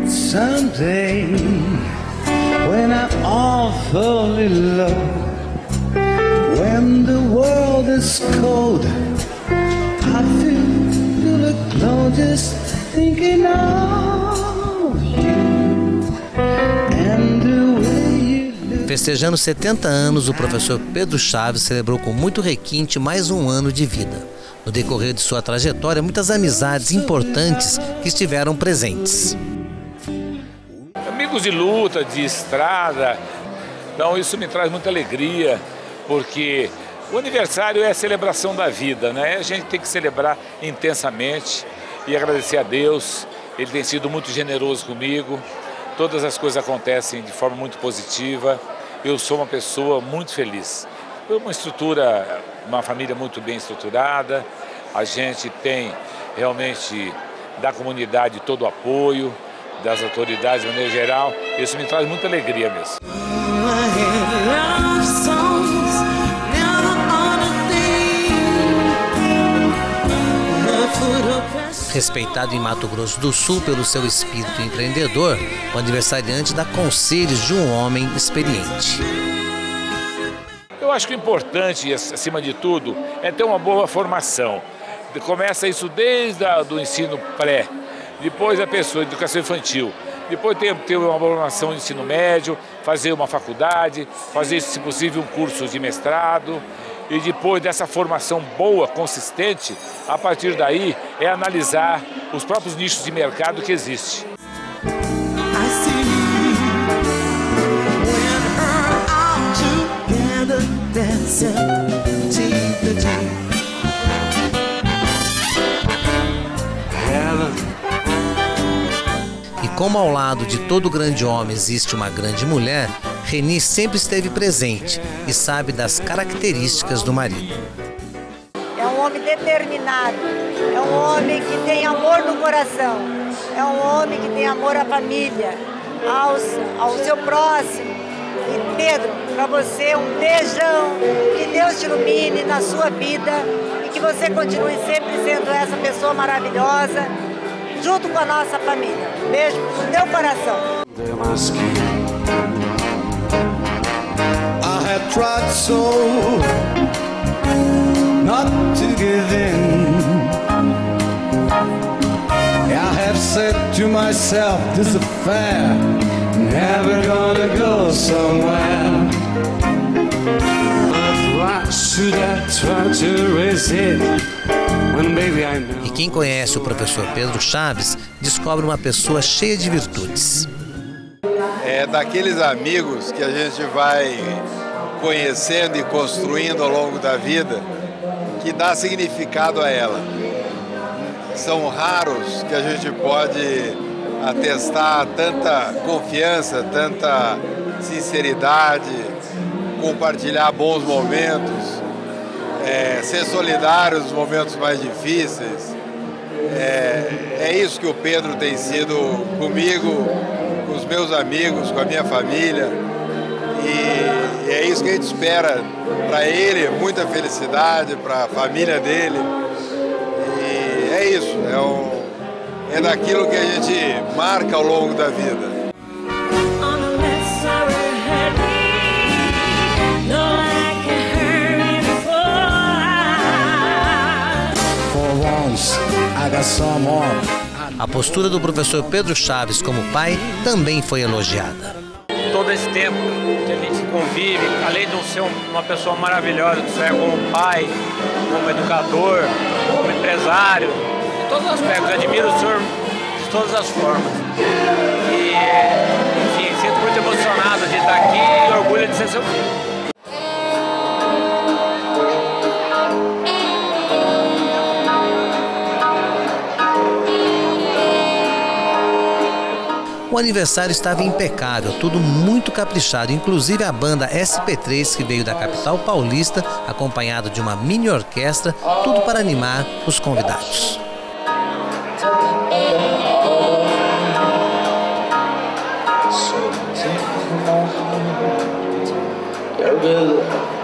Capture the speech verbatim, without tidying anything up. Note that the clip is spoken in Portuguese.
Someday, when I all fall in love, when the world is cold, I feel you look low just thinking of you and the way you look. Festejando setenta anos, o professor Pedro Chaves celebrou com muito requinte mais um ano de vida. No decorrer de sua trajetória, muitas amizades importantes que estiveram presentes. Amigos de luta, de estrada, então isso me traz muita alegria, porque o aniversário é a celebração da vida, né? A gente tem que celebrar intensamente e agradecer a Deus. Ele tem sido muito generoso comigo, todas as coisas acontecem de forma muito positiva. Eu sou uma pessoa muito feliz. Uma estrutura, uma família muito bem estruturada, a gente tem realmente da comunidade todo o apoio, das autoridades de maneira geral, isso me traz muita alegria mesmo. Respeitado em Mato Grosso do Sul pelo seu espírito empreendedor, o aniversariante dá conselhos de um homem experiente. Eu acho que o importante, acima de tudo, é ter uma boa formação. Começa isso desde o ensino pré, depois a pessoa, educação infantil, depois ter, ter uma formação de ensino médio, fazer uma faculdade, fazer, se possível, um curso de mestrado, e depois dessa formação boa, consistente, a partir daí é analisar os próprios nichos de mercado que existem. E como ao lado de todo grande homem existe uma grande mulher, Reni sempre esteve presente e sabe das características do marido. É um homem determinado, é um homem que tem amor no coração, é um homem que tem amor à família, aos, ao seu próximo. E Pedro, para você um beijão, que Deus te ilumine na sua vida e que você continue sempre sendo essa pessoa maravilhosa, junto com a nossa família. Beijo no teu coração. I have tried so not to give in. I have said to myself, this affair never gonna go somewhere. But why should I try to resist when baby I know? E quem conhece o professor Pedro Chaves descobre uma pessoa cheia de virtudes. É daqueles amigos que a gente vai conhecendo e construindo ao longo da vida que dá significado a ela. São raros que a gente pode atestar tanta confiança, tanta sinceridade, compartilhar bons momentos, é, ser solidário nos momentos mais difíceis. É, é isso que o Pedro tem sido comigo, com os meus amigos, com a minha família. E é isso que a gente espera para ele, muita felicidade, para a família dele. E é isso, é, um, é daquilo que a gente marca ao longo da vida. A postura do professor Pedro Chaves como pai também foi elogiada. Todo esse tempo que a gente convive, além de ser uma pessoa maravilhosa, de ser como pai, como educador, como empresário, em todos os aspectos. Eu admiro o senhor de todas as formas. E, enfim, sinto muito emocionado de estar aqui e orgulho de ser seu filho. O aniversário estava impecável, tudo muito caprichado, inclusive a banda S P três, que veio da capital paulista, acompanhado de uma mini orquestra, tudo para animar os convidados. So